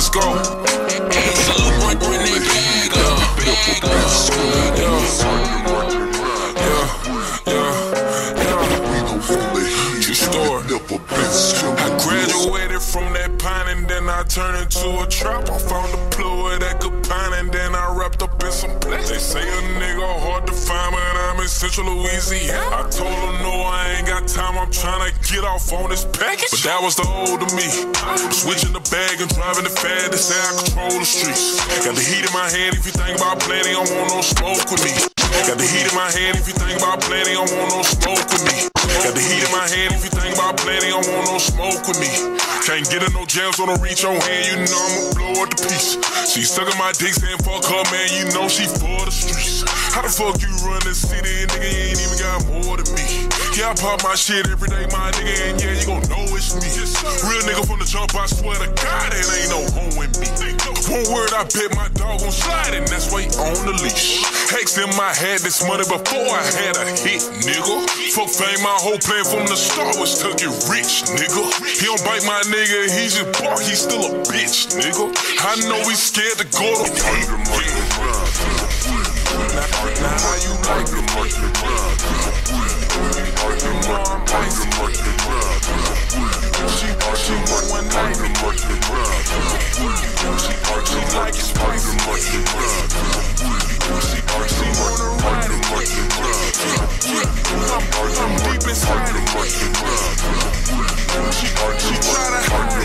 let's go. I graduated from that pine and then I turned into a trap. I found a plug that could pine and then I wrapped up in some plaques. They say a nigga hard to find, but I'm in Central Louisiana. I told them no, I ain't got time, I'm trying to get off on this package. But that was the old of me, switching the bag and driving the fad to say I control the streets. Got the heat in my hand, if you think about playing, you don't want no smoke with me. Got the heat in my hand, if you think about playing, you don't want no smoke with me. Got the heat in my hand, if you think about playing, you don't want no smoke with me. Can't get in no jams on the reach your hand, you know I'ma blow her to piece. She sucking my dick saying fuck her, man, you know she for the streets. How the fuck you run this city, nigga, you ain't even got more than me. Yeah, I pop my shit every day, my nigga, and yeah, you gon' know it's me. Real nigga from the jump, I swear to God, it ain't no home with me. One word, I bet my dog gon' slide, and that's why he on the leash. Hex him, I had this money before I had a hit, nigga. Fuck fame, my whole plan from the start was to get rich, nigga. He don't bite my nigga, he just bark, he still a bitch, nigga. I know he's scared to go to work. Now how you like it? She want one night. She like it spicy. She wanna ride it. I'm deep inside it. She try to hide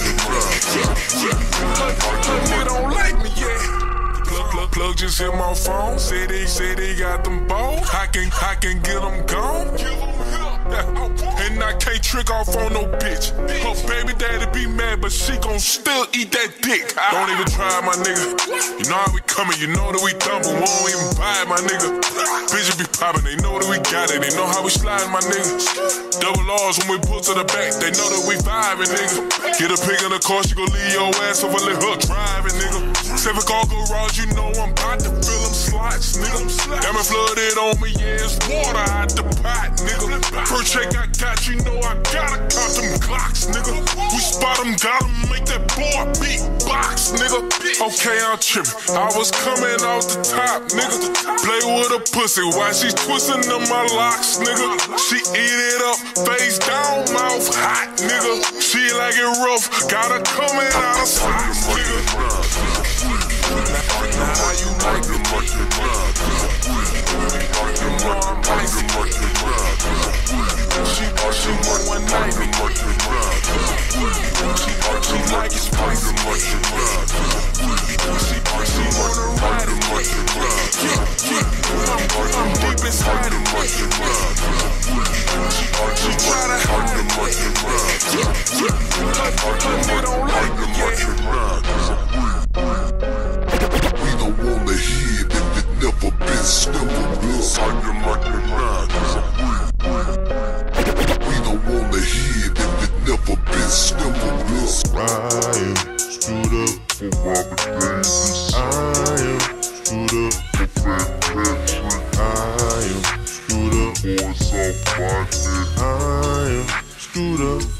it. Her nigga don't like me yet. Plug just hit my phone. Said they got them balls. I can get them gone. And I can't trick off on no bitch. Her baby daddy be mad, but she gon' still eat that dick. Don't even try, my nigga. You know how we coming, you know that we done, but we won't even buy it, my nigga. Bitches be poppin', they know that we got it, they know how we slide, my nigga. Double R's when we pull to the back, they know that we vibing, nigga. Get a pig in the car, she gon' leave your ass over, let her driving, nigga. 7 car garage, you know I'm about to fill them slots, nigga. Got me flooded on me, yeah, it's water out the pot, nigga. First check I got, you know I gotta count them Glocks, nigga. We spot them, gotta make that boy beat box, nigga. Okay, I'm trippin', I was coming off the top, nigga. Play with a pussy while she's twisting up my locks, nigga. She eat it up, face down, mouth hot, nigga. She like it rough, gotta coming out of socks, nigga. Now how you like it? You know I'm icy. She want one night. She like it spicy. She wanna ride it. I'm deep inside it. She try to hide it. Her nigga don't like me yet. We don't wanna hear if it never been simple. We don't wanna hear if it never been simple. I am stood up for Robert Davis. I am stood up for Fred Patrick. I am stood up for South Market. I am stood up